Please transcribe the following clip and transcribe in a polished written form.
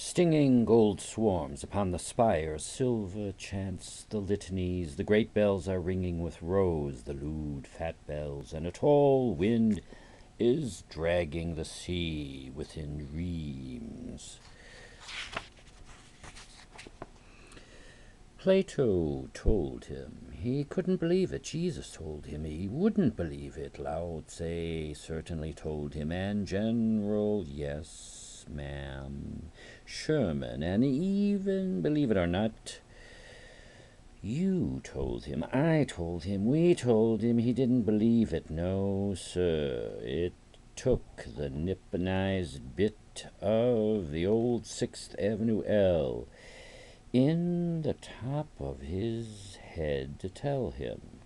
Stinging gold swarms upon the spires, silver chants the litanies, the great bells are ringing with rose, the lewd fat bells, and a tall wind is dragging the sea within reams. Plato told him he couldn't believe it. Jesus told him he wouldn't believe it. Lao Tse certainly told him, and General, yes, ma'am, Sherman, and even, believe it or not, you told him, I told him, we told him. He didn't believe it. No, sir. It took the nipponized bit of the old 6th Avenue L in the top of his head to tell him.